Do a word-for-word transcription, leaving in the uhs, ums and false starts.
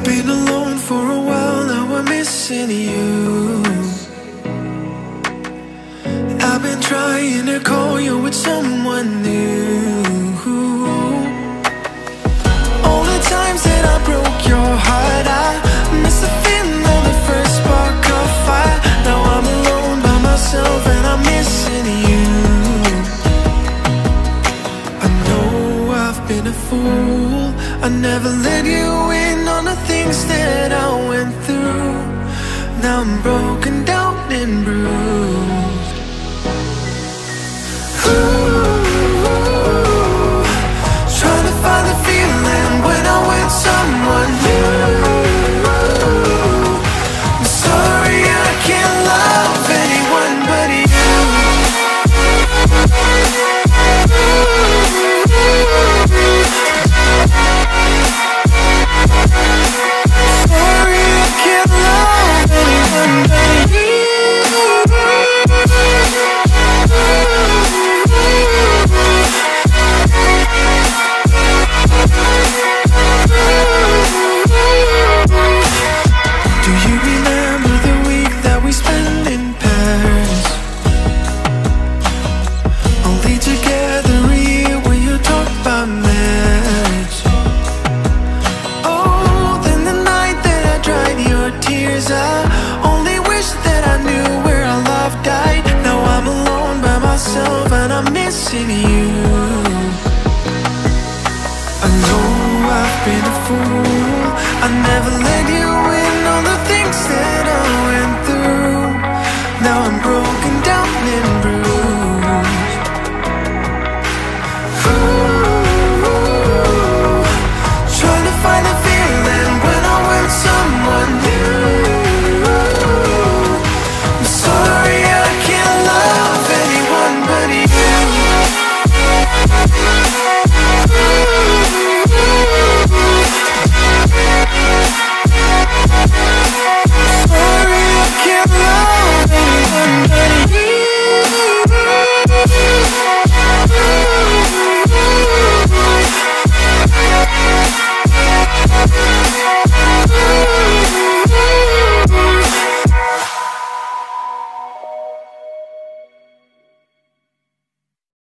Been alone for a while, now I'm missing you. I've been trying to call you with someone new. All the times that I broke your heart, I miss the feeling of the first spark of fire. Now I'm alone by myself and I'm missing you. I know I've been a fool, I never let you in on the things that I went through. Now I'm broken down and bruised. Ooh, trying to find the feeling when I'm with someone new. I'm sorry I can't love anyone but you. Sorry I can't love anyone but you. Do you remember the week that we spent in Paris? Only together a year when you talk about marriage. Oh, then the night that I dried your tears, I only wish that I knew where our love died. Now I'm alone by myself and I'm missing you. I know I've been a fool, I never let you in on the things that I went through.